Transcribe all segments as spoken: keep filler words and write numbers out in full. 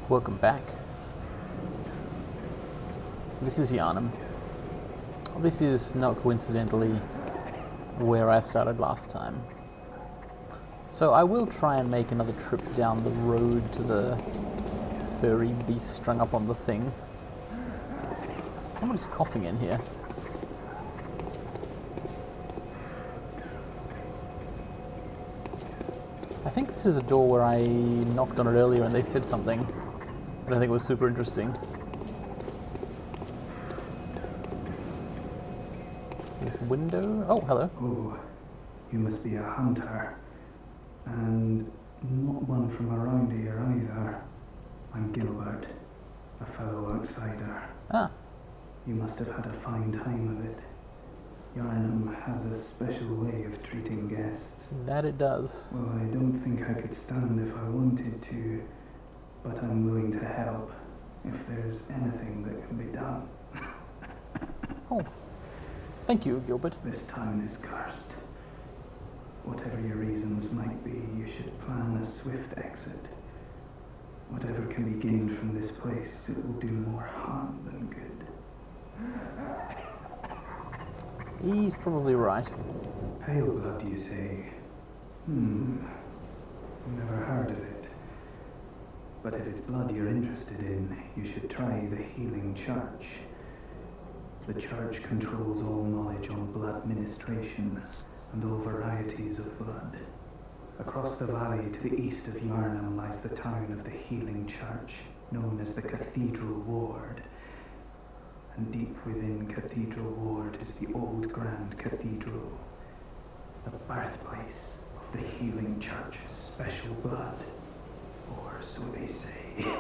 Welcome back. This is Yarnum. This is not coincidentally where I started last time. So I will try and make another trip down the road to the furry beast strung up on the thing. Somebody's coughing in here. I think this is a door where I knocked on it earlier and they said something that I think was super interesting. This window? Oh, hello. Oh, you must be a hunter. And not one from around here either. I'm Gilbert, a fellow outsider. Ah. You must have had a fine time of it. Yarnum has a special way of treating guests. That it does. Well, I don't think I could stand if I wanted to, but I'm willing to help if there's anything that can be done. Oh, thank you, Gilbert. This town is cursed. Whatever your reasons might be, you should plan a swift exit. Whatever can be gained from this place, it will do more harm than good. He's probably right. Pale blood, you say? Hmm. Never heard of it. But if it's blood you're interested in, you should try the Healing Church. The church controls all knowledge on blood ministration and all varieties of blood. Across the valley to the east of Yarnum lies the town of the Healing Church, known as the Cathedral Ward. And deep within Cathedral Ward is the old Grand Cathedral, the birthplace of the Healing Church's special blood, or so they say.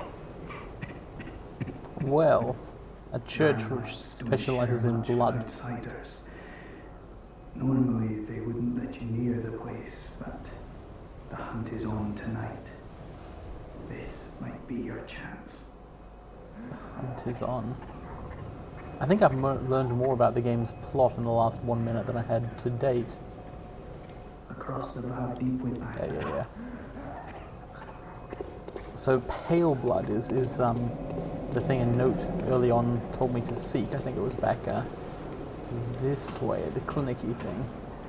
Well, a church Now, which don't specializes share in much with blood. Outsiders. Normally they wouldn't let you near the place, but the hunt is on tonight. This might be your chance. It is on. I think I've mo learned more about the game's plot in the last one minute than I had to date. Across the valley, deep within. Yeah, yeah, yeah. So pale blood is is um the thing a note early on told me to seek. I think it was back uh, this way, the clinic-y thing.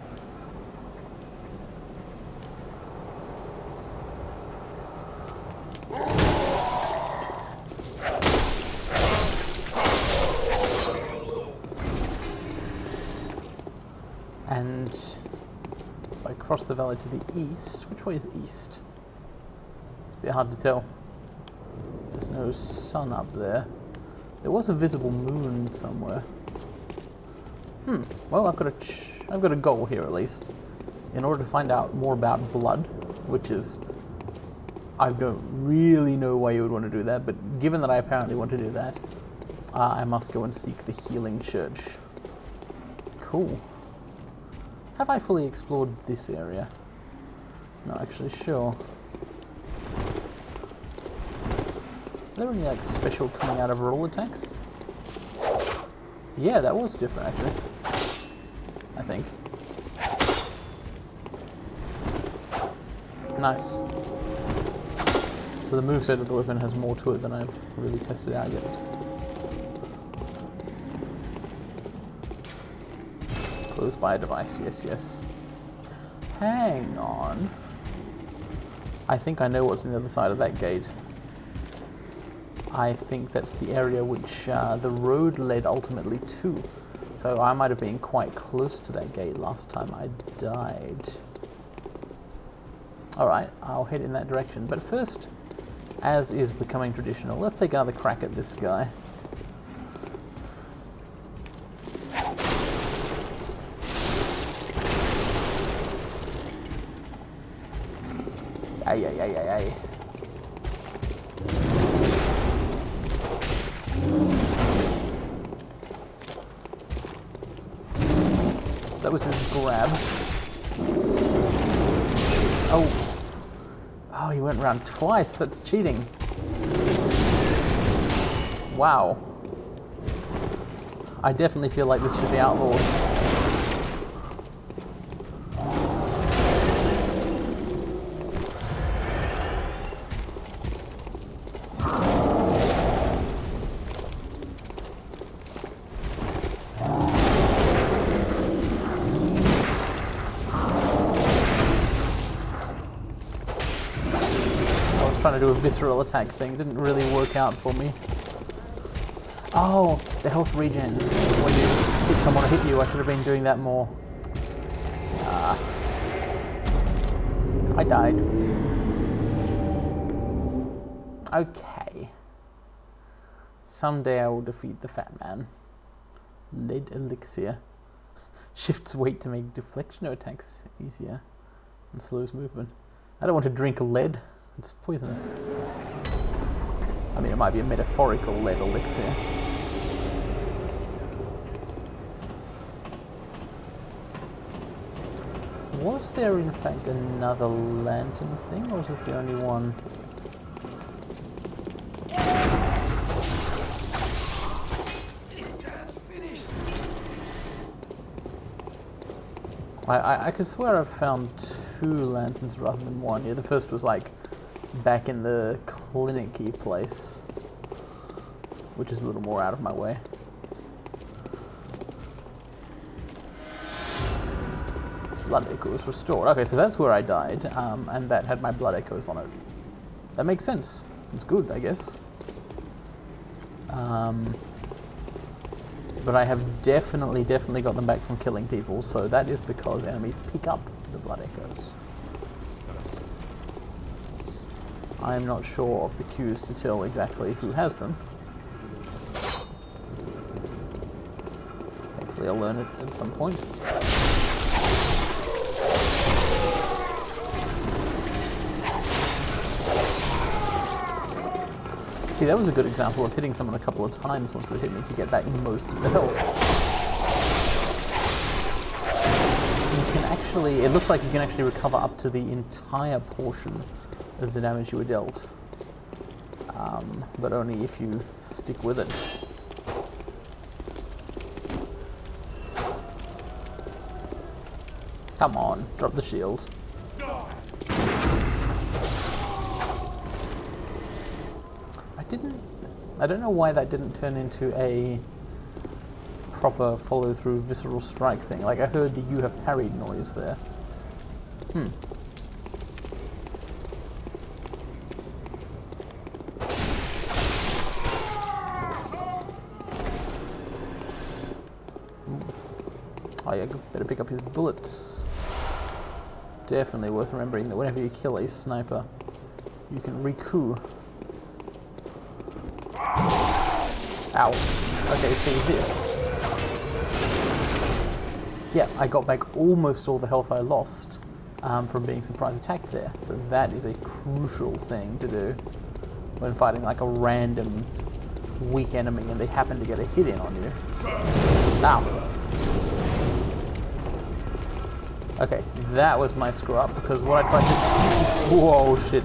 And if I cross the valley to the east, which way is east? It's a bit hard to tell. There's no sun up there. There was a visible moon somewhere. Hmm. Well, I've got a ch I've got a goal here at least. In order to find out more about blood, which is I don't really know why you would want to do that, but given that I apparently want to do that, uh, I must go and seek the Healing Church. Cool. Have I fully explored this area? Not actually sure. Are there any like special coming out of roll attacks? Yeah, that was different actually. I think. Nice. So the moveset of the weapon has more to it than I've really tested out yet. Close by a device, yes, yes. Hang on. I think I know what's on the other side of that gate. I think that's the area which uh, the road led ultimately to. So I might have been quite close to that gate last time I died. Alright, I'll head in that direction. But first, as is becoming traditional, let's take another crack at this guy. Ay, ay, ay, ay, ay. So that was his grab. Oh. Oh, he went around twice. That's cheating. Wow. I definitely feel like this should be outlawed. trying to do a visceral attack thing. It didn't really work out for me. Oh, the health regen. When you hit someone or hit you, I should have been doing that more. Ah. I died. Okay. Someday I will defeat the fat man. Lead elixir. Shifts weight to make deflection attacks easier and slows movement. I don't want to drink lead. It's poisonous. I mean, it might be a metaphorical lead elixir. Was there in fact another lantern thing, or was this the only one? I, I, I could swear I've found two lanterns rather than one. Yeah, the first was like back in the clinic-y place, which is a little more out of my way. Blood echoes restored. Okay, so that's where I died, um, and that had my blood echoes on it. That makes sense. It's good, I guess. Um, but I have definitely, definitely got them back from killing people, so that is because enemies pick up the blood echoes. I am not sure of the cues to tell exactly who has them. Hopefully I'll learn it at some point. See, that was a good example of hitting someone a couple of times once they hit me to get back most of the health. You can actually, it looks like you can actually recover up to the entire portion of the damage you were dealt. Um, but only if you stick with it. Come on, drop the shield. Didn't, I don't know why that didn't turn into a proper follow-through visceral strike thing. Like, I heard the "you have parried" noise there. Hmm. Oh yeah, better pick up his bullets. Definitely worth remembering that whenever you kill a sniper, you can recoup. Ow. Okay, see this. Yeah, I got back almost all the health I lost um, from being surprise attacked there. So that is a crucial thing to do when fighting like a random weak enemy and they happen to get a hit in on you. Ow. Okay, that was my screw up because what I tried to... Whoa, shit.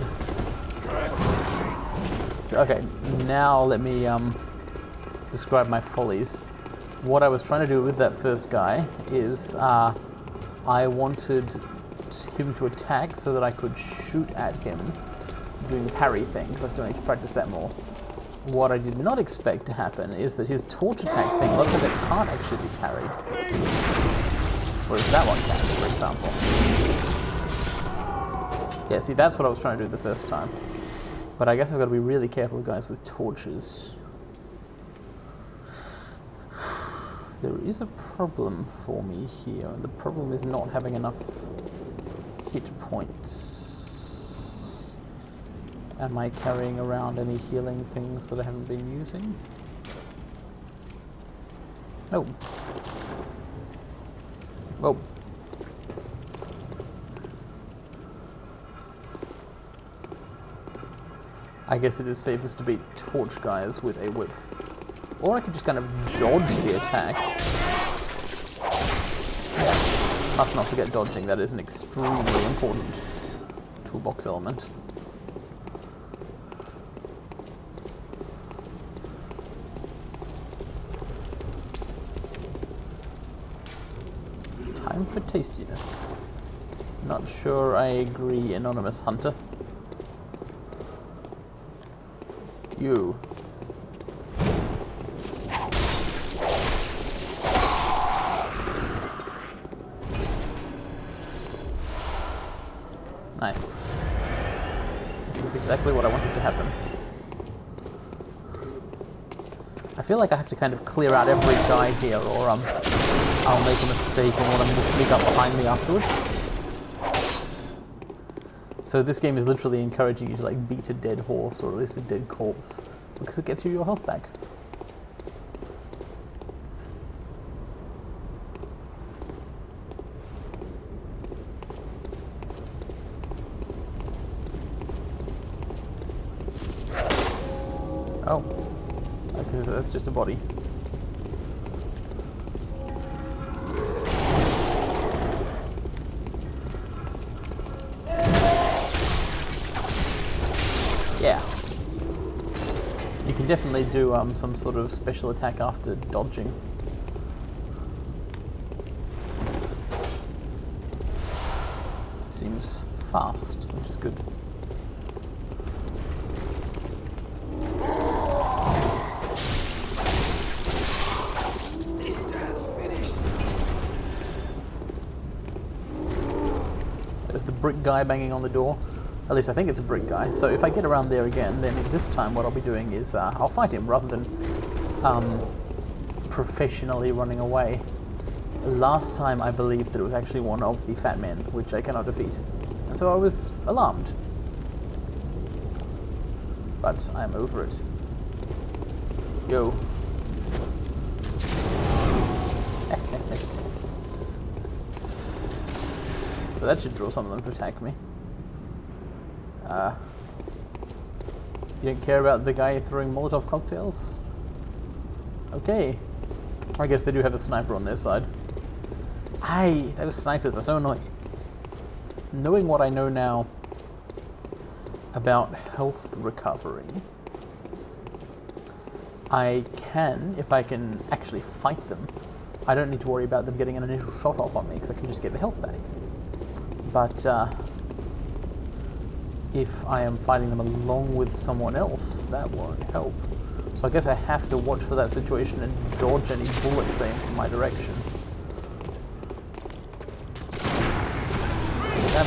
So, okay, now let me um, describe my follies. What I was trying to do with that first guy is uh, I wanted him to attack so that I could shoot at him doing the parry thing, because I still need to practice that more. What I did not expect to happen is that his torch attack thing, a lot of it can't actually be parried. Whereas that one can, for example. Yeah, see, that's what I was trying to do the first time. But I guess I've got to be really careful, guys, with torches. There is a problem for me here, and the problem is not having enough hit points. Am I carrying around any healing things that I haven't been using? No. Oh. I guess it is safest to beat torch guys with a whip. Or I could just kind of dodge the attack. Yeah. Must not forget dodging, that is an extremely important toolbox element. Time for tastiness. Not sure I agree, Anonymous Hunter. You. Nice. This is is exactly what I wanted to happen. I feel like I have to kind of clear out every guy here, or um, I'll make a mistake and one of them will sneak up behind me afterwards. So this game is literally encouraging you to like beat a dead horse, or at least a dead corpse, because it gets you your health back. Oh, okay, so that's just a body. Yeah. You can definitely do um, some sort of special attack after dodging. Seems fast, which is good. There's the brick guy banging on the door. At least I think it's a brick guy. So if I get around there again, then this time what I'll be doing is uh, I'll fight him rather than um, professionally running away. Last time I believed that it was actually one of the fat men, which I cannot defeat. And so I was alarmed. But I'm over it. Yo. So that should draw some of them to attack me. Uh, you don't care about the guy throwing Molotov cocktails? Okay. I guess they do have a sniper on their side. Aye, those snipers are so annoying. Knowing what I know now about health recovery, I can, if I can actually fight them, I don't need to worry about them getting an initial shot off on me, because I can just get the health back. But uh, if I am fighting them along with someone else, that won't help. So I guess I have to watch for that situation and dodge any bullets aimed in my direction. That,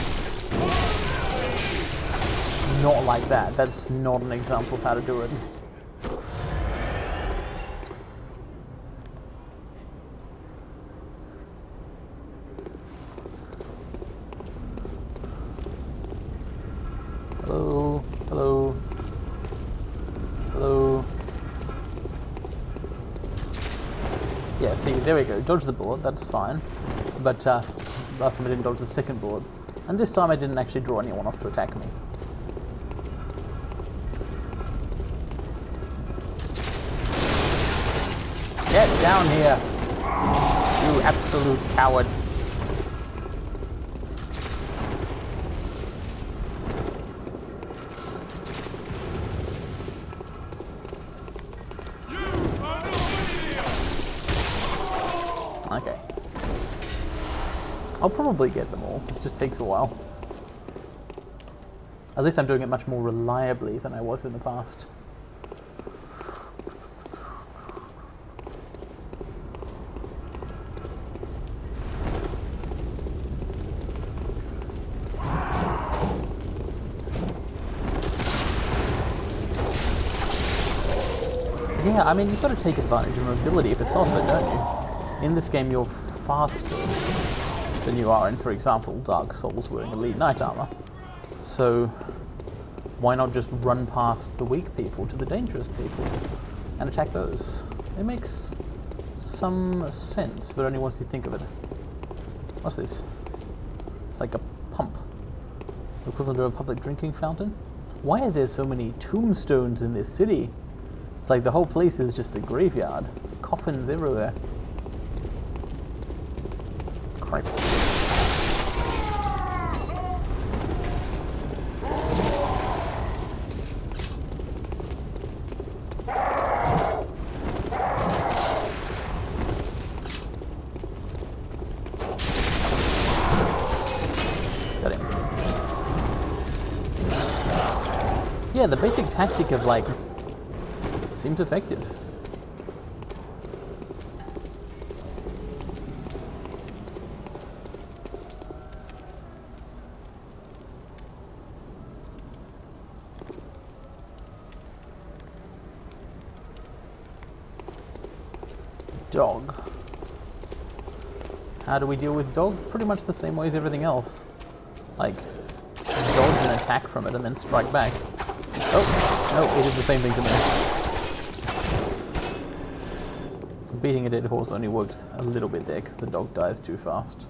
not like that. That's not an example of how to do it. Hello, hello, hello. Yeah, see, there we go. Dodge the bullet, that's fine. But uh, last time I didn't dodge the second bullet. And this time I didn't actually draw anyone off to attack me. Get down here, you absolute coward. Okay. I'll probably get them all. It just takes a while. At least I'm doing it much more reliably than I was in the past. Yeah, I mean, you've got to take advantage of mobility if it's offered, don't you? In this game, you're faster than you are in, for example, Dark Souls wearing elite knight armor. So, why not just run past the weak people to the dangerous people and attack those? It makes some sense, but only once you think of it. What's this? It's like a pump. Equivalent to a public drinking fountain? Why are there so many tombstones in this city? It's like the whole place is just a graveyard. Coffins everywhere. Cripes. Got him. Yeah, the basic tactic of like seems effective. Dog. How do we deal with dog? Pretty much the same way as everything else. Like, dodge an attack from it and then strike back. Oh, no, it did the same thing to me. Beating a dead horse only works a little bit there because the dog dies too fast.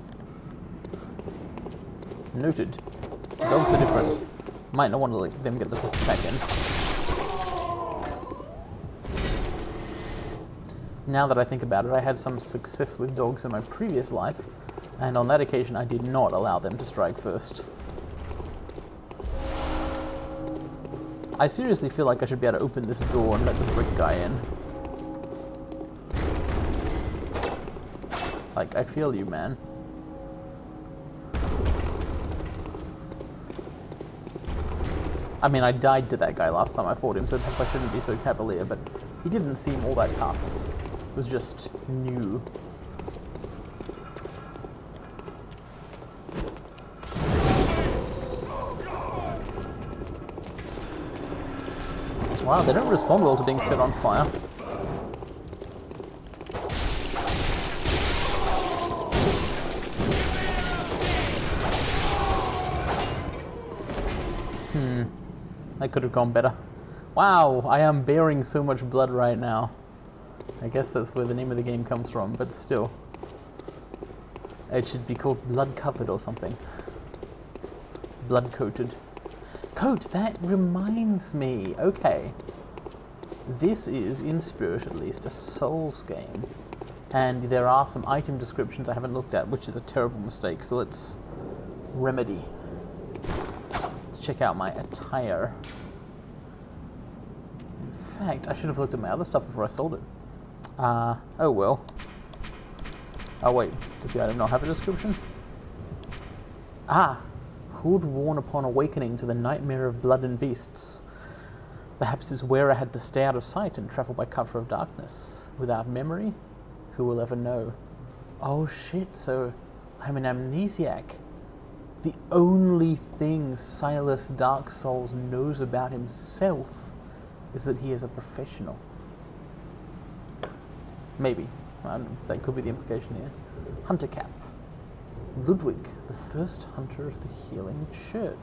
Noted. Dogs are different. Might not want to let them get the first attack in. Now that I think about it, I had some success with dogs in my previous life, and on that occasion I did not allow them to strike first. I seriously feel like I should be able to open this door and let the brick guy in. Like, I feel you, man. I mean, I died to that guy last time I fought him, so perhaps I shouldn't be so cavalier, but he didn't seem all that tough. It was just new. Wow, they don't respond well to being set on fire. Hmm. That could have gone better. Wow, I am bearing so much blood right now. I guess that's where the name of the game comes from, but still. It should be called Blood Covered or something. Blood Coated. Coat, that reminds me. Okay. This is, in spirit at least, a Souls game. And there are some item descriptions I haven't looked at, which is a terrible mistake, so let's remedy. Let's check out my attire. In fact, I should have looked at my other stuff before I sold it. Uh, oh well. Oh wait, does the item not have a description? Ah! Hood worn upon awakening to the nightmare of blood and beasts. Perhaps his wearer had to stay out of sight and travel by cover of darkness. Without memory? Who will ever know? Oh shit, so I'm an amnesiac. The only thing Silas Dark Souls knows about himself is that he is a professional. Maybe. Um, that could be the implication here. Hunter cap. Ludwig, the first hunter of the Healing Church.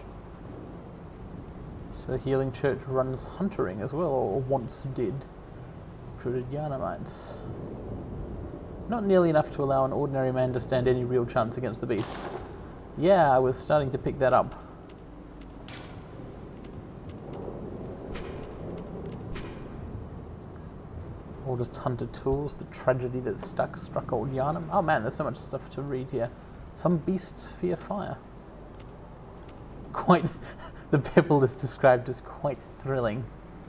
So the Healing Church runs huntering as well, or once did. Recruited Yarnamites. Not nearly enough to allow an ordinary man to stand any real chance against the beasts. Yeah, I was starting to pick that up. Or just hunter tools, the tragedy that stuck struck old Yarnam. Oh man, there's so much stuff to read here. Some beasts fear fire. Quite, the pebble is described as quite thrilling.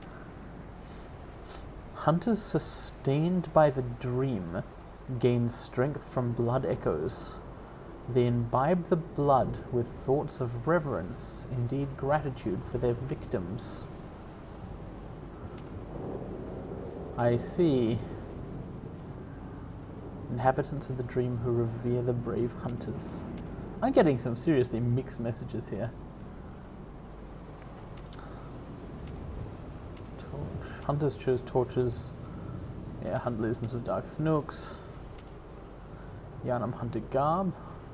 Hunters sustained by the dream gain strength from blood echoes. They imbibe the blood with thoughts of reverence, indeed gratitude for their victims. I see. Inhabitants of the dream who revere the brave hunters. I'm getting some seriously mixed messages here. Torch. Hunters chose torches. Yeah, hunt listens to dark snooks. Yarnam hunter garb.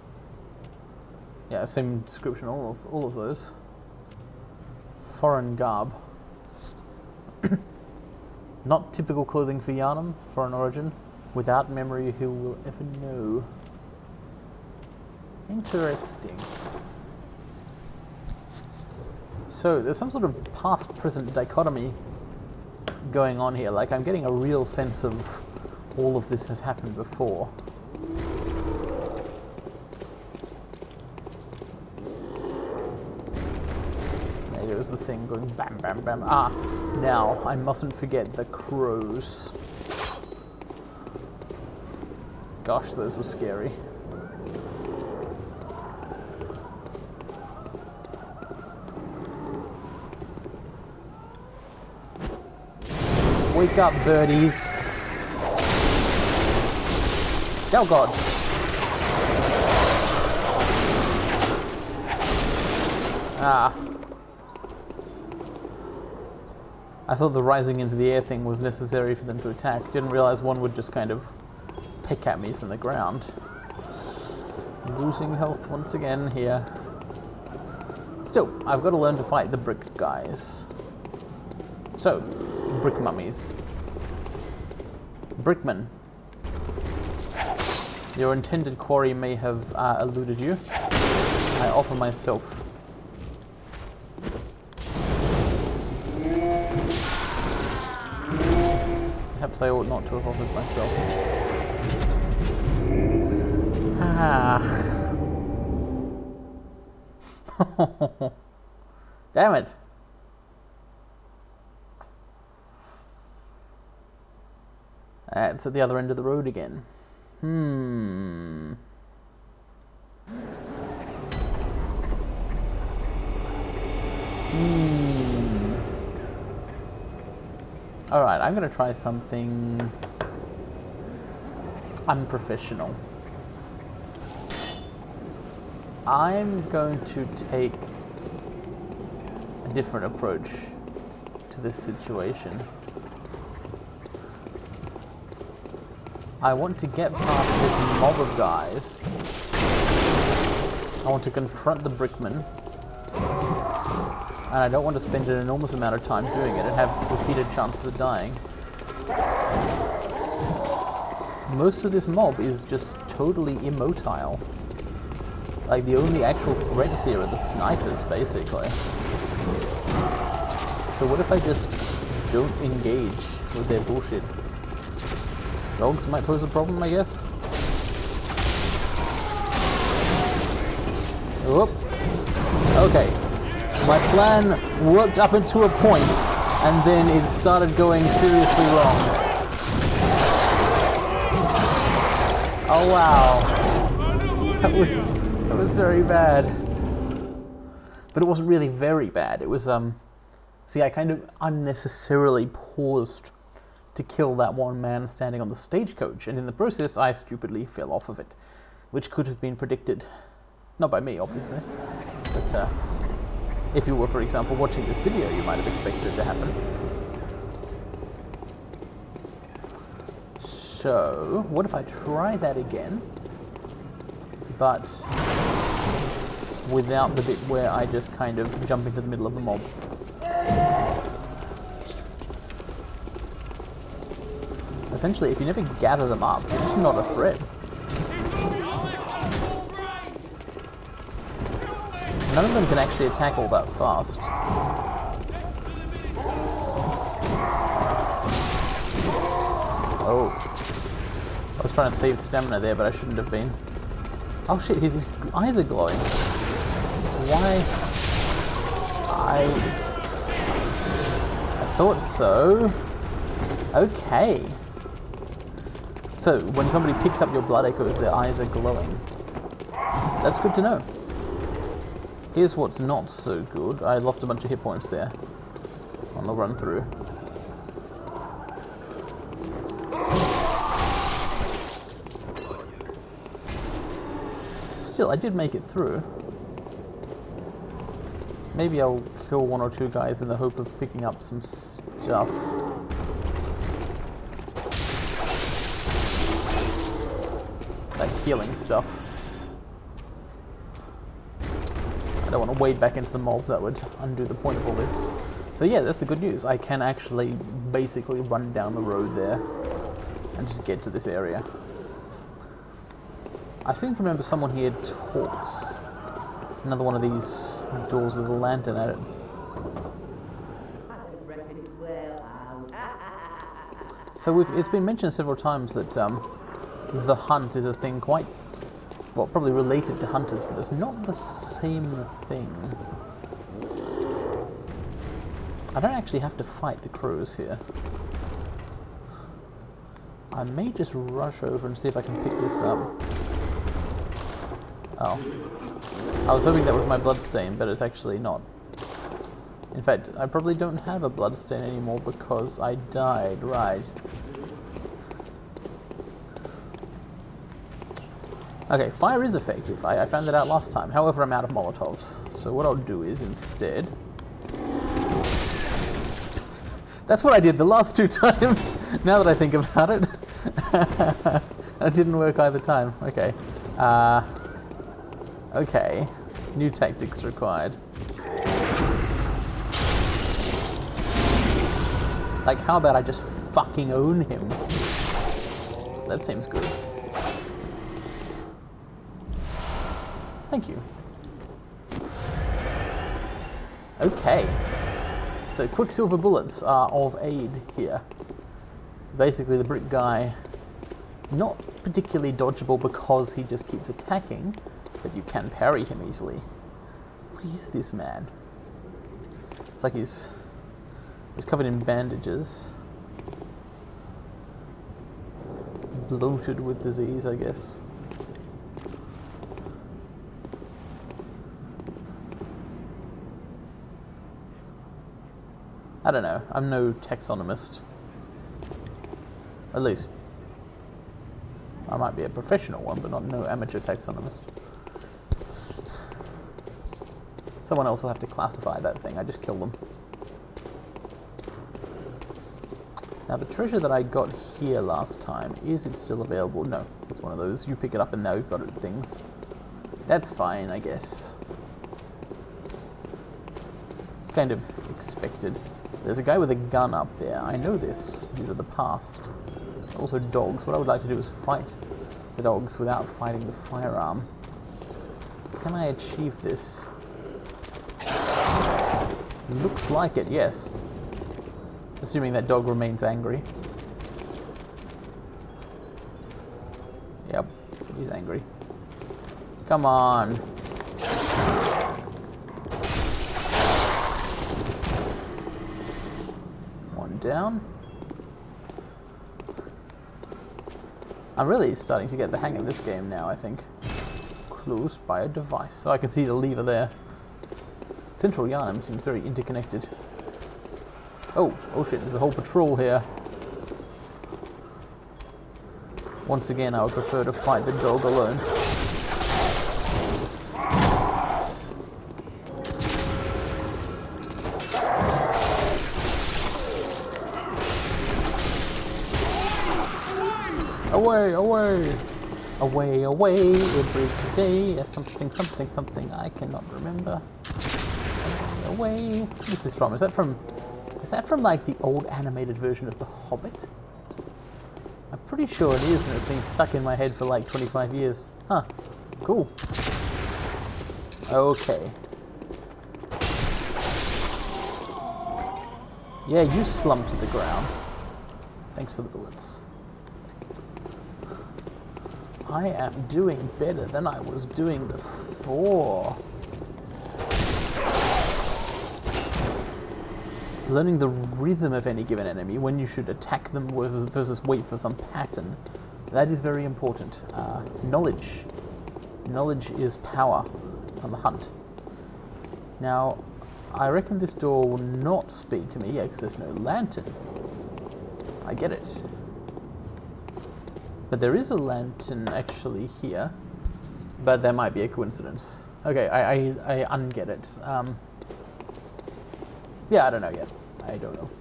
Yeah, same description, all of all of those. Foreign garb. Not typical clothing for Yarnam, foreign origin. Without memory, who will ever know? Interesting. So, there's some sort of past-present dichotomy going on here. Like, I'm getting a real sense of all of this has happened before. There goes the thing going bam, bam, bam. Ah, now, I mustn't forget the crows. Gosh, those were scary. Wake up, birdies. Oh god. Ah. I thought the rising into the air thing was necessary for them to attack. Didn't realize one would just kind of pick at me from the ground. Losing health once again here. Still, I've got to learn to fight the brick guys. So, brick mummies. Brickman. Your intended quarry may have uh, eluded you. I offer myself. Perhaps I ought not to have offered myself. Ah. Damn it. Uh, it's at the other end of the road again. Hmm. Hmm. Alright, I'm going to try something unprofessional. I'm going to take a different approach to this situation. I want to get past this mob of guys. I want to confront the brickman. And I don't want to spend an enormous amount of time doing it and have repeated chances of dying. Most of this mob is just totally immotile. Like, the only actual threats here are the snipers, basically. So what if I just don't engage with their bullshit? Dogs might pose a problem, I guess. Whoops. Okay. My plan worked up into a point, and then it started going seriously wrong. Oh wow. That was that was very bad. But it wasn't really very bad. It was um see, I kind of unnecessarily paused to kill that one man standing on the stagecoach, and in the process I stupidly fell off of it, which could have been predicted. Not by me, obviously. But uh if you were, for example, watching this video, you might have expected it to happen. So, what if I try that again, but without the bit where I just kind of jump into the middle of the mob? Essentially, if you never gather them up, you're just not a threat. None of them can actually attack all that fast. Oh. I was trying to save stamina there, but I shouldn't have been. Oh shit, his, his eyes are glowing. Why? I... I thought so. Okay. So, when somebody picks up your blood echoes, their eyes are glowing. That's good to know. Here's what's not so good. I lost a bunch of hit points there on the run through. Still, I did make it through. Maybe I'll kill one or two guys in the hope of picking up some stuff. Like healing stuff. I don't want to wade back into the mob, that would undo the point of all this. So yeah, that's the good news. I can actually basically run down the road there and just get to this area. I seem to remember someone here talks. Another one of these doors with a lantern at it. So we've, it's been mentioned several times that um, the hunt is a thing quite... well, probably related to hunters, but it's not the same thing. I don't actually have to fight the crows here. I may just rush over and see if I can pick this up. Oh. I was hoping that was my bloodstain, but it's actually not. In fact, I probably don't have a bloodstain anymore because I died, right. Okay, fire is effective. I, I found that out last time. However, I'm out of Molotovs. So what I'll do is instead... That's what I did the last two times, now that I think about it. It didn't work either time. Okay. Uh, okay. New tactics required. Like, how about I just fucking own him? That seems good. Thank you. Okay. So quicksilver bullets are of aid here. Basically the brick guy, not particularly dodgeable because he just keeps attacking, but you can parry him easily. What is this man? It's like he's he's covered in bandages. Bloated with disease, I guess. I don't know, I'm no taxonomist. At least, I might be a professional one, but not no amateur taxonomist. Someone else will have to classify that thing, I just kill them. Now the treasure that I got here last time, is it still available? No, it's one of those, you pick it up and now you've got it things. That's fine, I guess. It's kind of expected. There's a guy with a gun up there. I know this due to the past. Also dogs. What I would like to do is fight the dogs without fighting the firearm. Can I achieve this? Looks like it, yes. Assuming that dog remains angry. Yep, he's angry. Come on. Down. I'm really starting to get the hang of this game now, I think. Closed by a device. So I can see the lever there. Central Yarnum seems very interconnected. Oh, oh shit, there's a whole patrol here. Once again, I would prefer to fight the dog alone. Away, away, away, away, every day, something, something, something, I cannot remember. Away, away. What is this from? Is that from, is that from like the old animated version of The Hobbit? I'm pretty sure it is, and it's been stuck in my head for like twenty-five years. Huh, cool. Okay. Yeah, you slump to the ground. Thanks for the bullets. I am doing better than I was doing before. Learning the rhythm of any given enemy, when you should attack them versus wait for some pattern, that is very important. Uh, knowledge. Knowledge is power on the hunt. Now, I reckon this door will not speak to me, yeah, because there's no lantern. I get it. But there is a lantern actually here, but that might be a coincidence. Okay, I, I, I unget it. Um, yeah, I don't know yet. I don't know.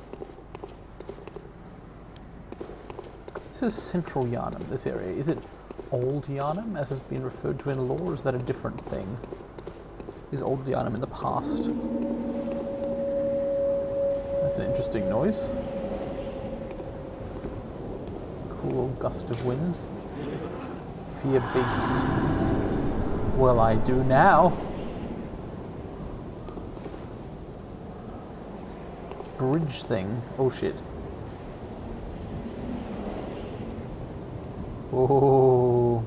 This is Central Yarnum, this area. Is it Old Yarnum, as has been referred to in lore, or is that a different thing? Is Old Yarnum in the past? That's an interesting noise. Cool gust of wind. Fear beast. Well, I do now. This bridge thing. Oh shit. Oh.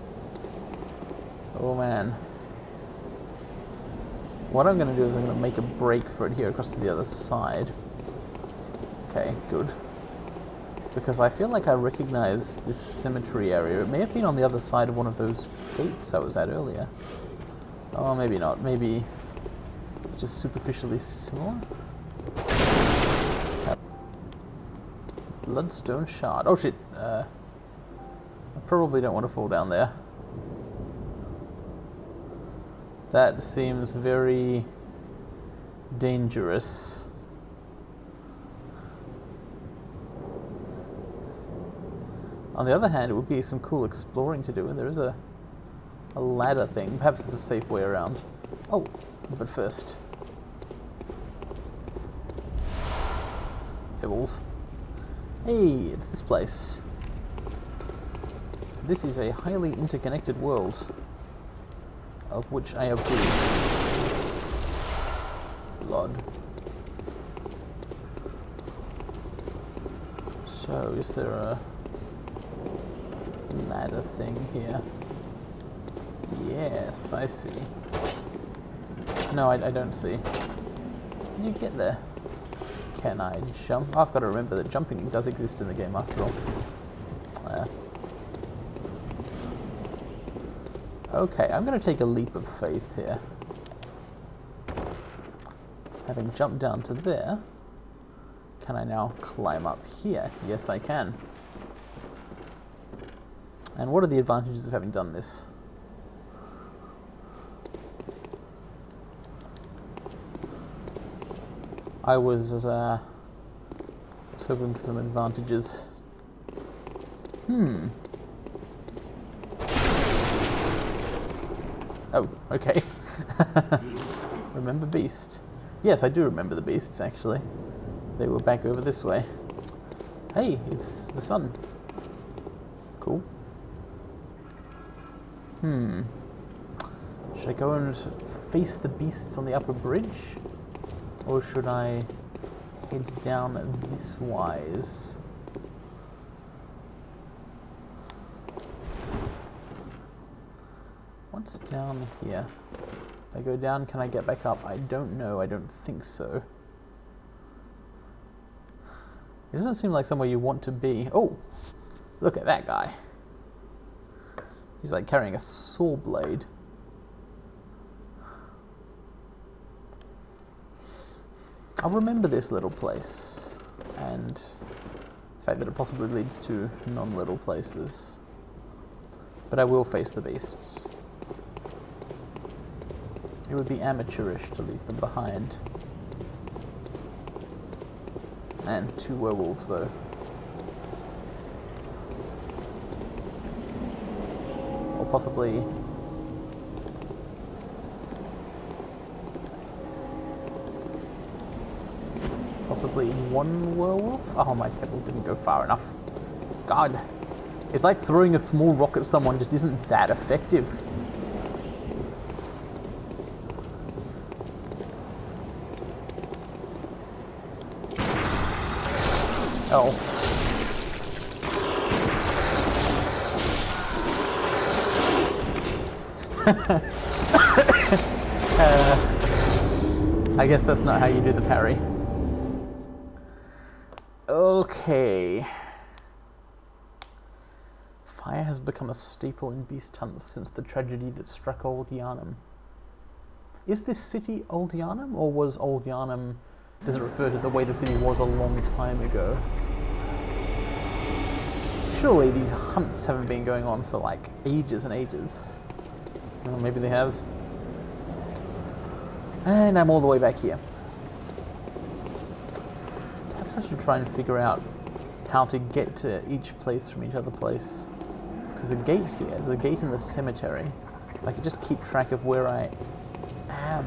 Oh man. What I'm going to do is I'm going to make a break for it here across to the other side. Okay, good. Because I feel like I recognize this cemetery area. It may have been on the other side of one of those gates I was at earlier. Oh, maybe not. Maybe it's just superficially similar. Bloodstone shard. Oh shit. Uh, I probably don't want to fall down there. That seems very dangerous. On the other hand, it would be some cool exploring to do, and there is a, a ladder thing. Perhaps it's a safe way around. Oh, but first... Pebbles. Hey, it's this place. This is a highly interconnected world, of which I have blood. So, is there a ladder thing here? Yes, I see. No, I, I don't see. Can you get there? Can I jump? I've got to remember that jumping does exist in the game after all. Uh, okay, I'm going to take a leap of faith here. Having jumped down to there, can I now climb up here? Yes, I can. And what are the advantages of having done this? I was, uh, was hoping for some advantages. Hmm. Oh, okay. Remember Beast. Yes, I do remember the Beasts, actually. They were back over this way. Hey, it's the sun. Cool. Hmm. Should I go and face the Beasts on the upper bridge? Or should I head down this wise? What's down here? If I go down, can I get back up? I don't know. I don't think so. It doesn't seem like somewhere you want to be. Oh! Look at that guy. He's like carrying a saw blade. I'll remember this little place, and the fact that it possibly leads to non-little places. But I will face the beasts. It would be amateurish to leave them behind. And two werewolves, though. Or possibly... Possibly one werewolf? Oh, my pebble didn't go far enough. God. It's like throwing a small rock at someone just isn't that effective. Oh. uh, I guess that's not how you do the parry. Okay. Fire has become a staple in beast hunts since the tragedy that struck Old Yharnam. Is this city Old Yharnam, or was Old Yharnam... Does it refer to the way the city was a long time ago? Surely these hunts haven't been going on for like ages and ages. Well, maybe they have. And I'm all the way back here. Perhaps I should try and figure out how to get to each place from each other place. Because there's a gate here, there's a gate in the cemetery. I could just keep track of where I am.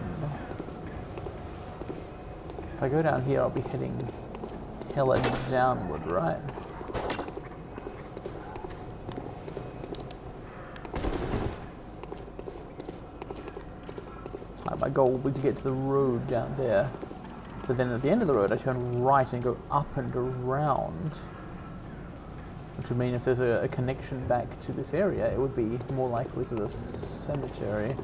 If I go down here, I'll be heading hella downward, right? Right, my goal would be to get to the road down there. But then at the end of the road, I turn right and go up and around. Which would mean if there's a, a connection back to this area, it would be more likely to the cemetery.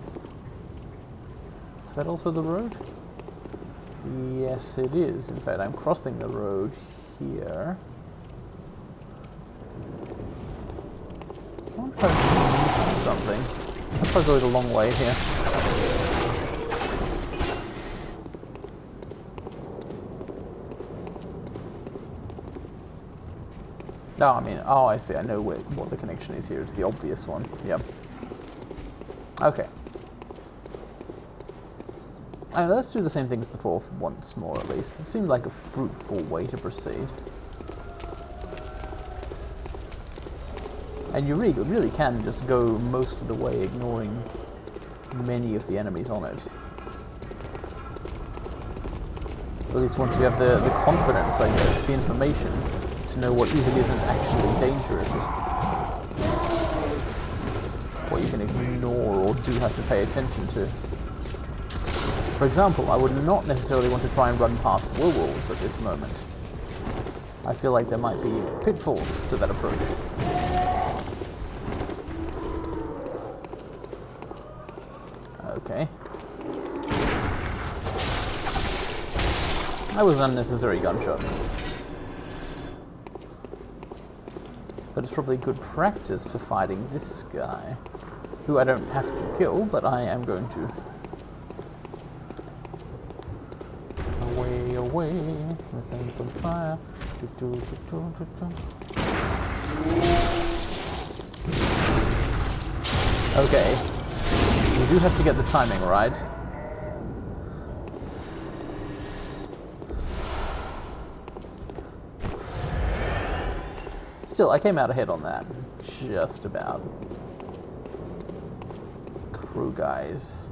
Is that also the road? Yes, it is. In fact, I'm crossing the road here. I wonder if I missed something. I'll probably go the long way here. No, I mean, oh, I see. I know where, what the connection is here. It's the obvious one. Yep. Okay. Alright, let's do the same things before for once more at least. It seemed like a fruitful way to proceed. And you really, really can just go most of the way ignoring many of the enemies on it. At least once you have the, the confidence, I guess, the information to know what is and isn't actually dangerous. What you can ignore or do have to pay attention to. For example, I would not necessarily want to try and run past werewolves at this moment. I feel like there might be pitfalls to that approach. Okay. That was an unnecessary gunshot. But it's probably good practice for fighting this guy, who I don't have to kill, but I am going to. Away, away, with some fire. Do, do, do, do, do, do. Okay. We do have to get the timing right. Still, I came out ahead on that. Just about. Crew guys.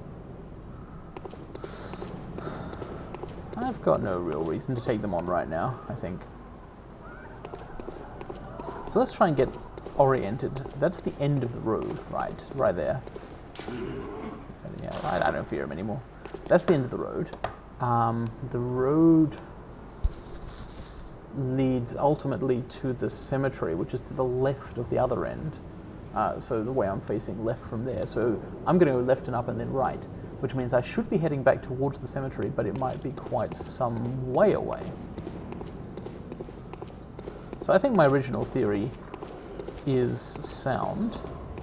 I've got no real reason to take them on right now, I think. So let's try and get oriented. That's the end of the road, right? Right there. Yeah, I, I don't fear him anymore. That's the end of the road. Um, the road leads ultimately to the cemetery, which is to the left of the other end. Uh, so the way I'm facing left from there. So I'm going to go left and up and then right, which means I should be heading back towards the cemetery, but it might be quite some way away. So I think my original theory is sound.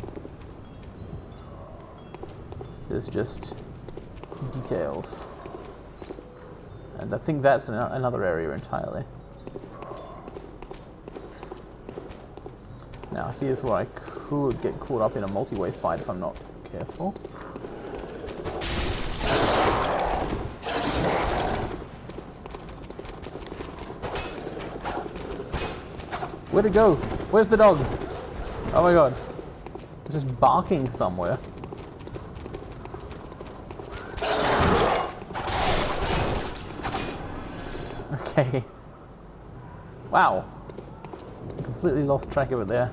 There's just details. And I think that's an another area entirely. Now here's where I could get caught up in a multi-way fight if I'm not careful. Where'd it go? Where's the dog? Oh my god. It's just barking somewhere. Okay. Wow. I completely lost track of it there.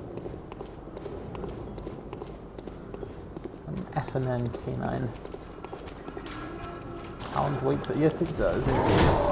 An Asanan canine. Hound waits it. Yes, it does. Indeed.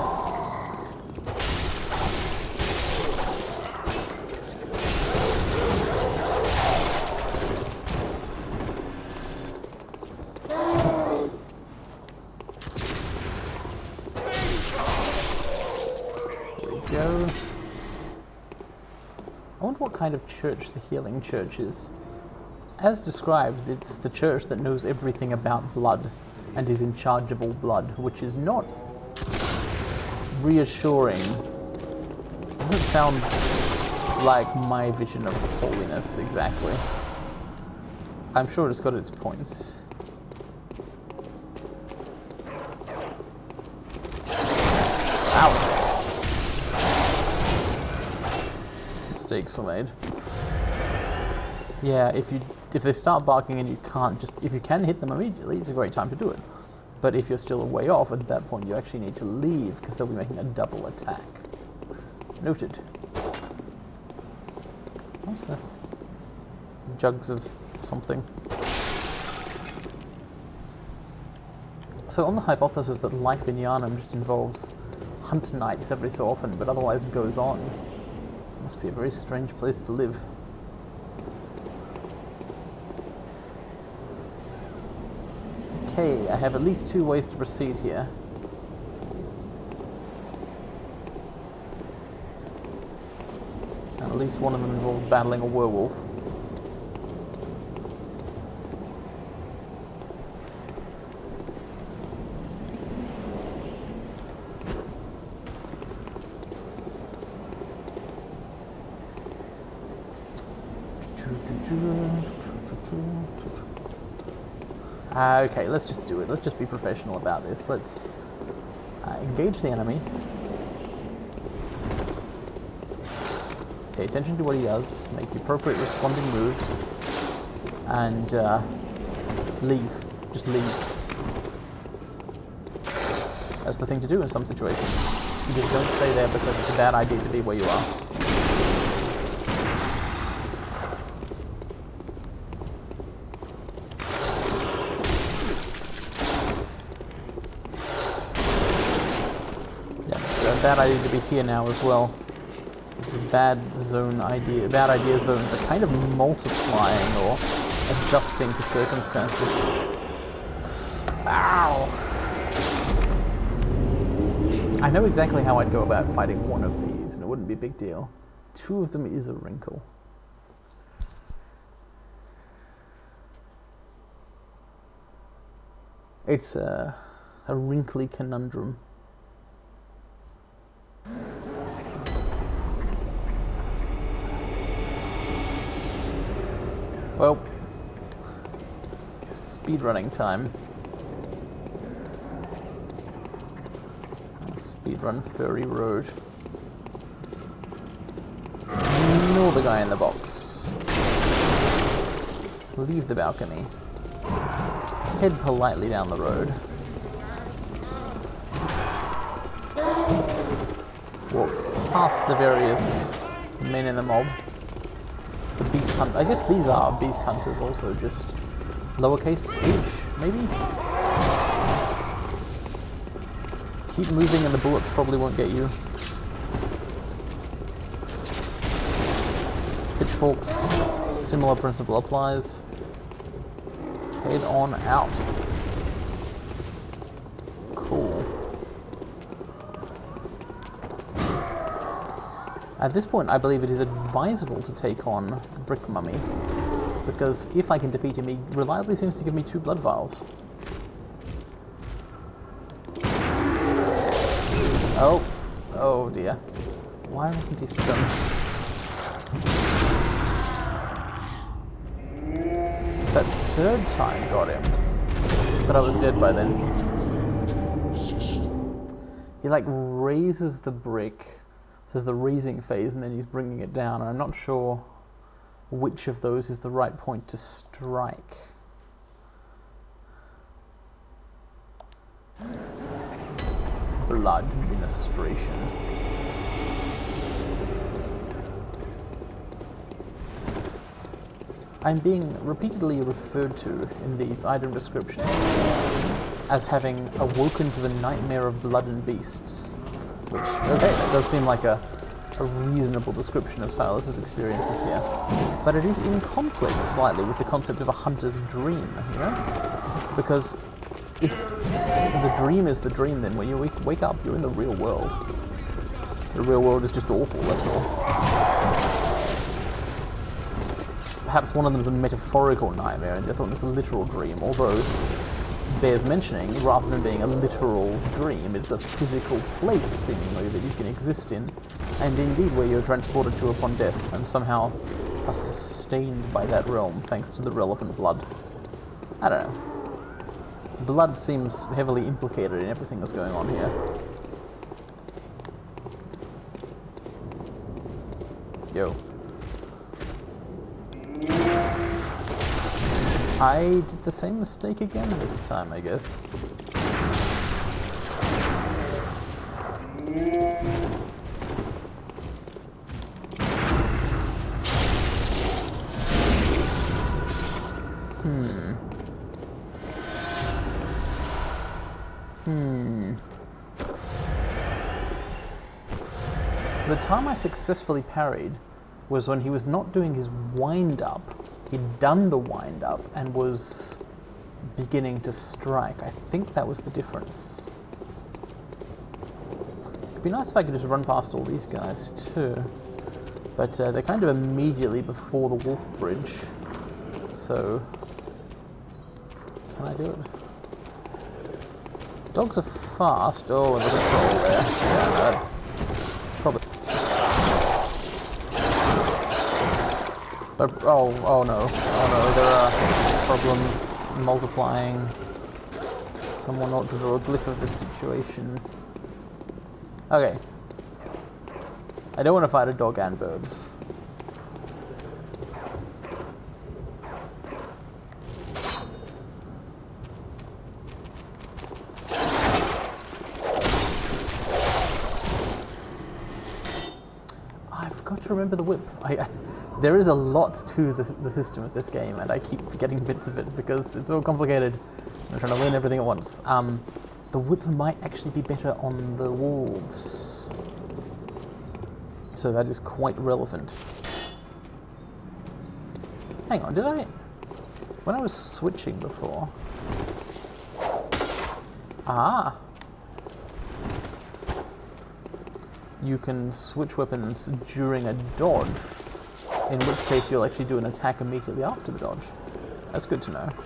I wonder what kind of church the Healing Church is. As described, it's the church that knows everything about blood and is in charge of all blood, which is not reassuring. Doesn't sound like my vision of holiness exactly. I'm sure it's got its points. Ow! Mistakes were made. Yeah, if you if they start barking and you can't just if you can hit them immediately, it's a great time to do it. But if you're still a way off, at that point you actually need to leave because they'll be making a double attack. Noted. What's this? Jugs of something. So on the hypothesis that life in Yharnam just involves hunt nights every so often, but otherwise goes on, it must be a very strange place to live. Okay, I have at least two ways to proceed here. And at least one of them involves battling a werewolf. Uh, okay, let's just do it. Let's just be professional about this. Let's uh, engage the enemy. pay attention to what he does, make the appropriate responding moves, and uh, leave. Just leave. That's the thing to do in some situations. You just don't stay there because it's a bad idea to be where you are. Bad idea to be here now as well. Bad zone idea. Bad idea zones are kind of multiplying or adjusting to circumstances. Ow! I know exactly how I'd go about fighting one of these, and it wouldn't be a big deal. Two of them is a wrinkle. It's a, a wrinkly conundrum. Well, speedrunning time. Speedrun Furry Road. Ignore the guy in the box. Leave the balcony. Head politely down the road. Walk past the various men in the mob. The beast hunt. I guess these are beast hunters, also just lowercase h, maybe? Keep moving and the bullets probably won't get you. Pitchforks, similar principle applies. Head on out. Cool. At this point, I believe it is advisable to take on the Brick Mummy, because if I can defeat him, he reliably seems to give me two blood vials. Oh, oh dear. Why wasn't he stunned? That third time got him, but I was dead by then. He like raises the brick. There's the raising phase, and then he's bringing it down, and I'm not sure which of those is the right point to strike. Blood ministration. I'm being repeatedly referred to in these item descriptions as having awoken to the nightmare of blood and beasts. Which, okay, that does seem like a, a reasonable description of Silas's experiences here. But it is in conflict slightly with the concept of a hunter's dream, you know? Because if the dream is the dream, then when you wake, wake up, you're in the real world. The real world is just awful, that's all. Perhaps one of them is a metaphorical nightmare, and the other one is a literal dream, although bears mentioning, rather than being a literal dream, it's a physical place, seemingly, that you can exist in, and indeed where you're transported to upon death, and somehow are sustained by that realm, thanks to the relevant blood. I don't know. Blood seems heavily implicated in everything that's going on here. Yo. I did the same mistake again this time, I guess. Hmm. Hmm. So the time I successfully parried was when he was not doing his wind-up. He'd done the wind-up and was beginning to strike. I think that was the difference. It'd be nice if I could just run past all these guys too. But uh, they're kind of immediately before the wolf bridge. So, can I do it? Dogs are fast. Oh, and there's a troll there. Yeah, no, that's probably... But, oh, oh no, oh no, there are problems multiplying. Someone ought to draw a glyph of this situation. Okay. I don't want to fight a dog and birds. I forgot to remember the whip. I, I, there is a lot to the, the system of this game, and I keep forgetting bits of it because it's all complicated. I'm trying to learn everything at once. Um, the whip might actually be better on the wolves. So that is quite relevant. Hang on, did I... When I was switching before... Ah! You can switch weapons during a dodge, in which case you'll actually do an attack immediately after the dodge. That's good to know.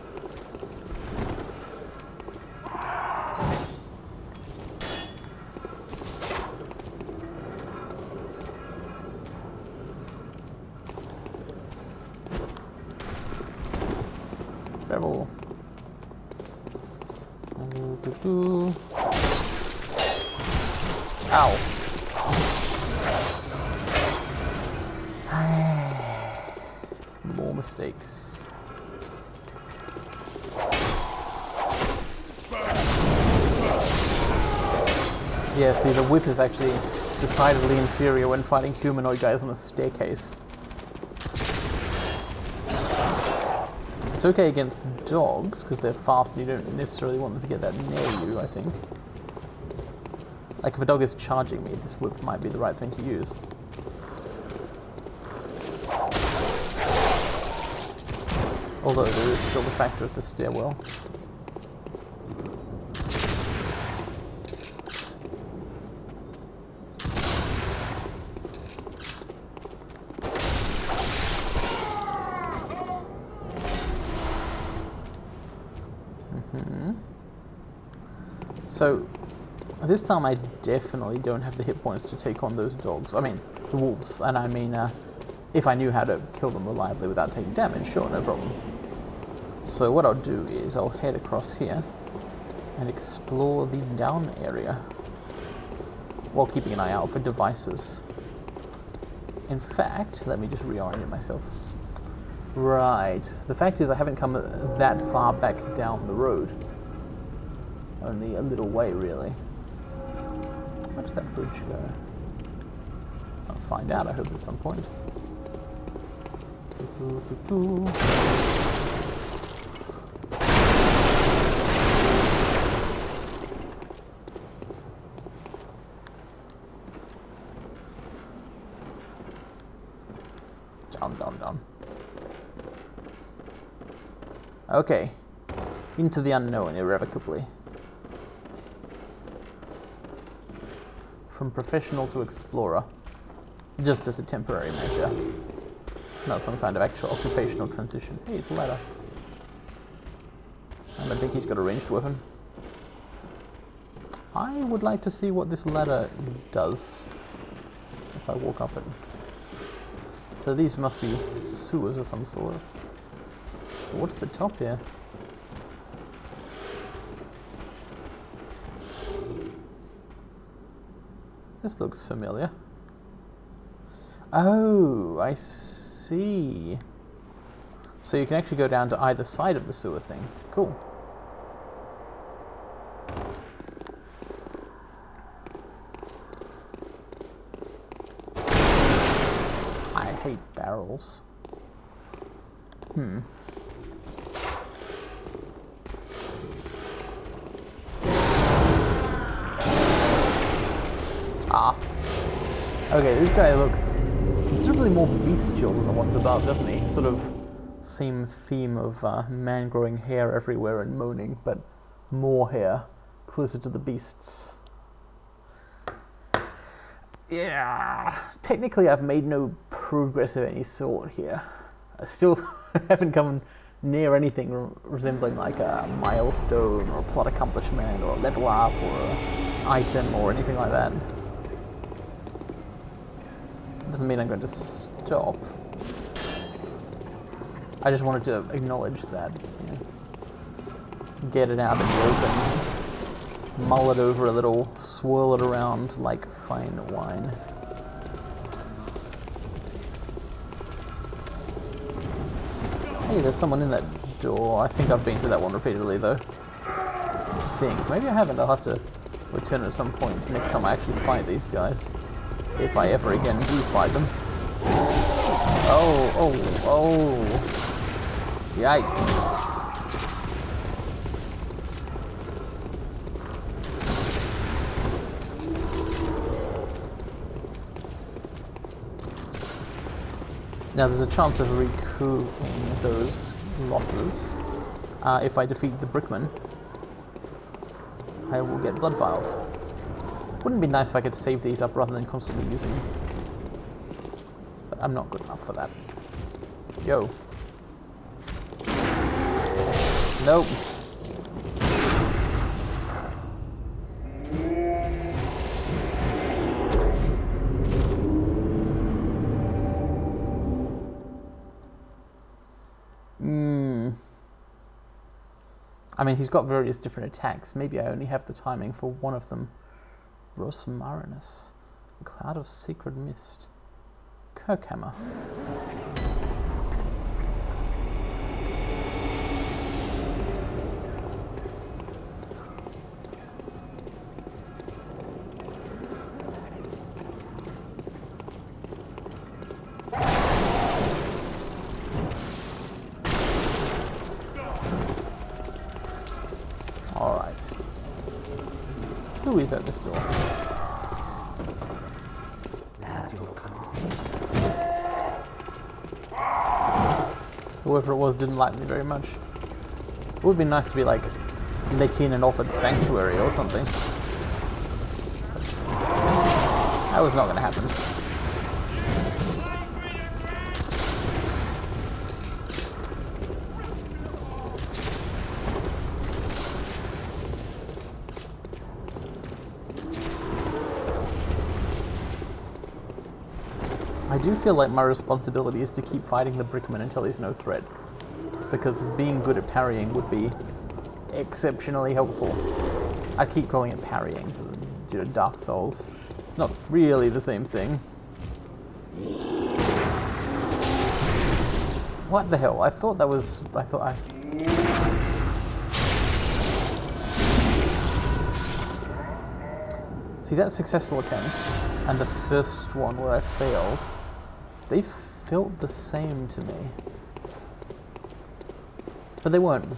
Rebel. Ow. More mistakes. Yeah, see, the whip is actually decidedly inferior when fighting humanoid guys on a staircase. It's okay against dogs, because they're fast and you don't necessarily want them to get that near you, I think. Like, if a dog is charging me, this whip might be the right thing to use. Although there is still the factor of the stairwell. Mm-hmm. So, this time I definitely don't have the hit points to take on those dogs. I mean, the wolves. And I mean, uh, if I knew how to kill them reliably without taking damage, sure, no problem. So what I'll do is I'll head across here and explore the down area while keeping an eye out for devices. In fact, let me just reorient myself. Right. The fact is I haven't come that far back down the road. Only a little way, really. Where does that bridge go? I'll find out, I hope, at some point. Doo -doo -doo -doo. Down, down, down. Okay. Into the unknown, irrevocably. From professional to explorer. Just as a temporary measure. Not some kind of actual occupational transition. Hey, it's a ladder. I don't think he's got a ranged weapon. I would like to see what this ladder does if I walk up it. So these must be sewers of some sort. But what's the top here? This looks familiar. Oh, I see. So you can actually go down to either side of the sewer thing. Cool. I hate barrels. Hmm. Ah. Okay, this guy looks considerably more bestial than the ones above, doesn't he? Sort of same theme of uh, man growing hair everywhere and moaning, but more hair, closer to the beasts. Yeah, technically I've made no progress of any sort here. I still haven't come near anything re resembling like a milestone or a plot accomplishment or a level up or an item or anything like that. Doesn't mean I'm going to stop. I just wanted to acknowledge that, you know, get it out in the open, mull it over a little, swirl it around like fine wine. Hey, there's someone in that door. I think I've been to that one repeatedly though. I think. Maybe I haven't. I'll have to return at some point next time I actually fight these guys. if I ever again do fight them. Oh, oh, oh. Yikes. Now there's a chance of recouping those losses. Uh, if I defeat the Brickman, I will get blood vials. Wouldn't it be nice if I could save these up rather than constantly using them? But I'm not good enough for that. Yo. Nope. Hmm. I mean, he's got various different attacks. Maybe I only have the timing for one of them. Rosmarinus. Cloud of Sacred Mist. Kirkhammer. Alright. Who is at this door? Whoever it was didn't like me very much. It would be nice to be like let in and offered sanctuary or something. But that was not going to happen. I do feel like my responsibility is to keep fighting the Brickman until he's no threat, because being good at parrying would be exceptionally helpful. I keep calling it parrying due to Dark Souls. It's not really the same thing. What the hell? I thought that was... I thought I... See, that successful attempt and the first one where I failed, they felt the same to me. But they weren't.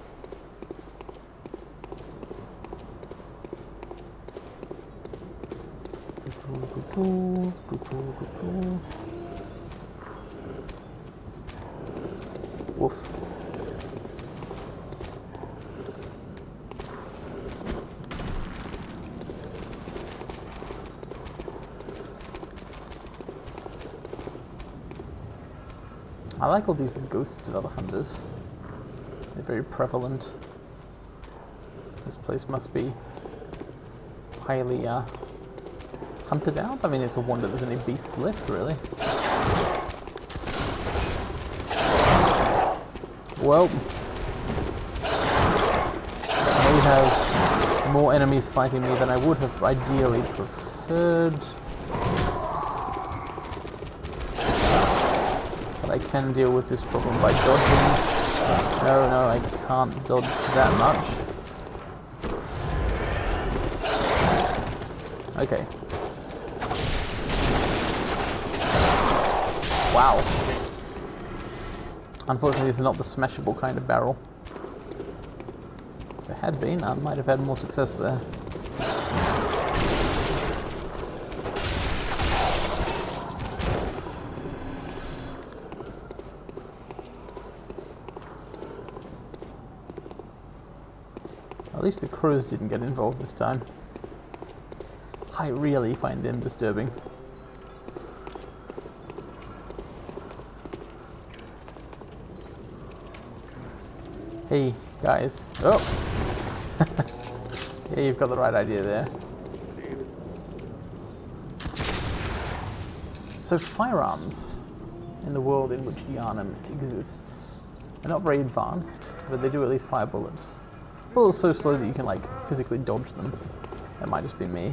Woof. I like all these ghosts of other hunters. They're very prevalent. This place must be highly uh, hunted out. I mean, it's a wonder there's any beasts left, really. Well, we have more enemies fighting me than I would have ideally preferred. But I can deal with this problem by dodging. No, no, I can't dodge that much. Okay. Wow. Unfortunately, it's not the smashable kind of barrel. If it had been, I might have had more success there. At least the crows didn't get involved this time. I really find them disturbing. Hey, guys. Oh! Yeah, you've got the right idea there. So firearms in the world in which Yharnam exists are not very advanced, but they do at least fire bullets. Bullets so slow that you can like physically dodge them. That might just be me.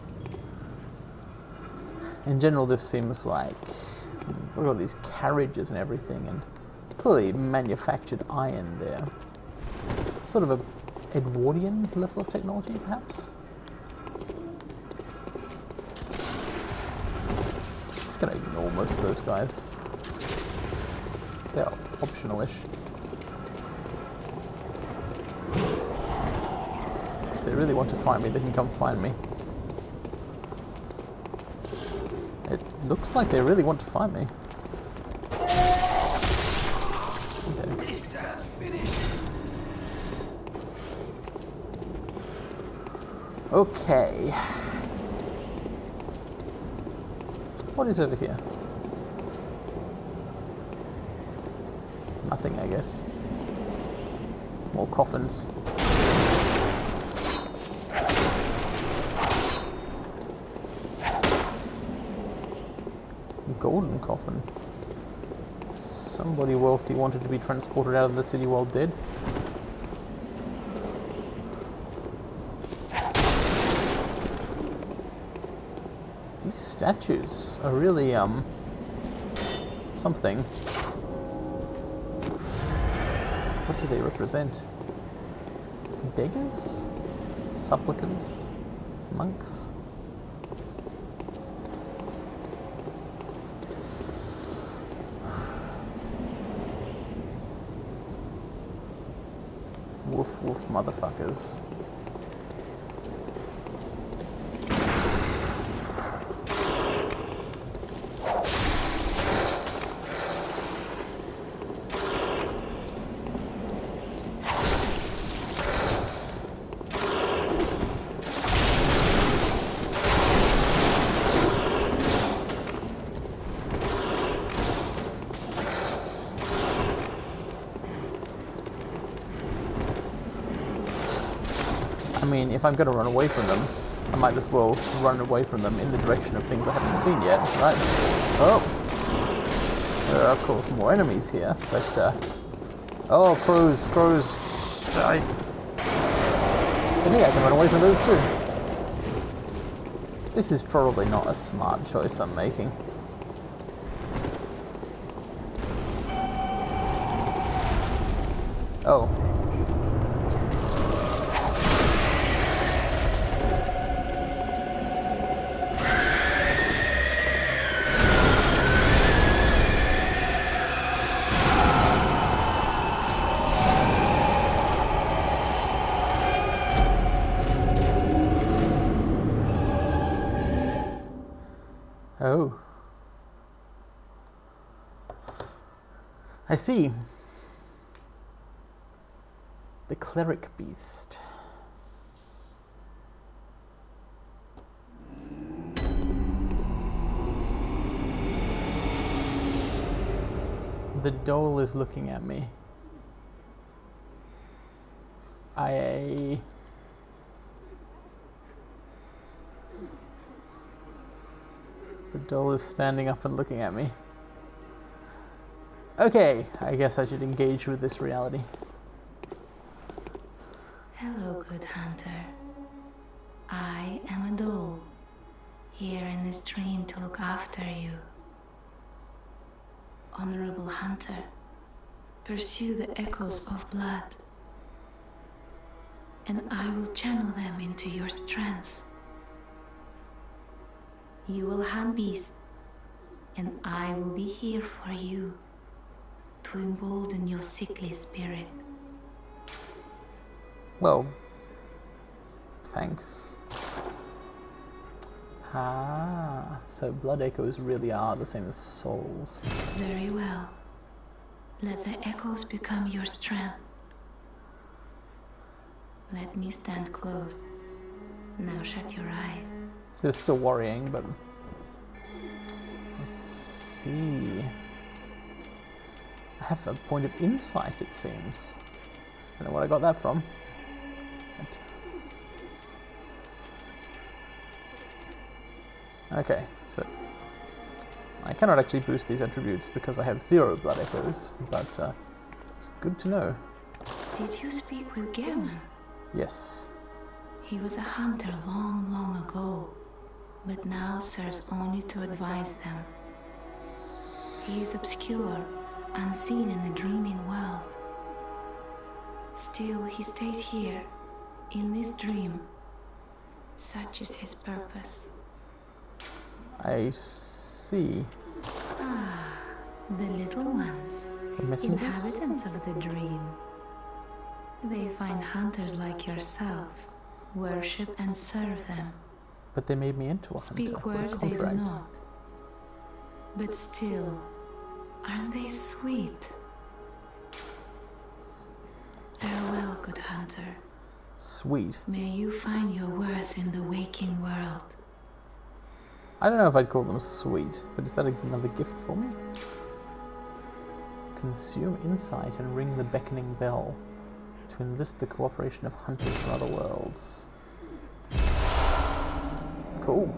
In general, this seems like we've got these carriages and everything, and clearly manufactured iron there. Sort of a Edwardian level of technology, perhaps? gonna ignore most of those guys. They're optional-ish. If they really want to find me, they can come find me. It looks like they really want to find me. Okay. This time's finished. Okay. What is over here? Nothing, I guess. More coffins. Golden coffin. Somebody wealthy wanted to be transported out of the city while dead. These statues are really, um, something. What do they represent? Beggars? Supplicants? Monks? Woof woof motherfuckers. I mean, if I'm going to run away from them, I might as well run away from them in the direction of things I haven't seen yet, right? Oh! There are, of course, more enemies here, but, uh... oh, crows, crows... I... I think I can run away from those too. This is probably not a smart choice I'm making. Oh. Oh. I see. The cleric beast. The doll is looking at me. I... The doll is standing up and looking at me. Okay, I guess I should engage with this reality. Hello, good hunter. I am a doll, here in this dream to look after you. Honorable hunter, pursue the echoes of blood, and I will channel them into your strength. You will hunt beasts, and I will be here for you to embolden your sickly spirit. Well, thanks. Ah, so blood echoes really are the same as souls. Very well. Let the echoes become your strength. Let me stand close. Now shut your eyes. This is still worrying, but I see. I have a point of insight, it seems. I don't know what I got that from. But... okay, so I cannot actually boost these attributes because I have zero blood echoes, but uh, it's good to know. Did you speak with Gammon? Yes. He was a hunter long, long ago, but now serves only to advise them. He is obscure, unseen in the dreaming world. Still, he stays here, in this dream. Such is his purpose. I see. see. Ah, the little ones. The messengers? Inhabitants of the dream. They find hunters like yourself, worship and serve them. But they made me into a hunter. Speak with a words they do contract. not. But still, aren't they sweet? Farewell, good hunter. Sweet. May you find your worth in the waking world. I don't know if I'd call them sweet, but is that another gift for me? Consume insight and ring the beckoning bell to enlist the cooperation of hunters from other worlds. Cool.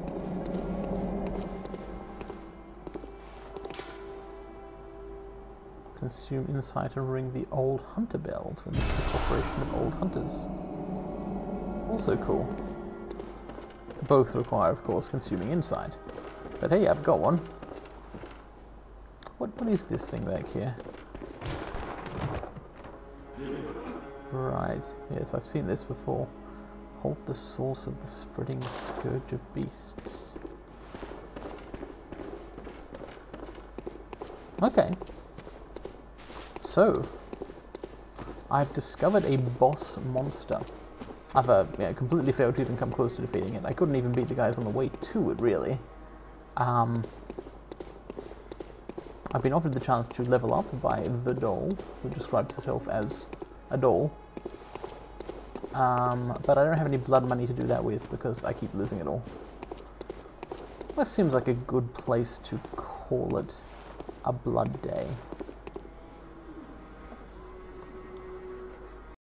Consume insight and ring the old hunter bell to enlist the cooperation of old hunters. Also cool. Both require, of course, consuming insight. But hey, I've got one. What, what is this thing back here? Right, yes, I've seen this before. Halt the source of the spreading scourge of beasts. Okay. So, I've discovered a boss monster. I've uh, yeah, completely failed to even come close to defeating it. I couldn't even beat the guys on the way to it, really. Um, I've been offered the chance to level up by the doll, who describes herself as a doll. Um, but I don't have any blood money to do that with because I keep losing it all. That seems like a good place to call it a blood day.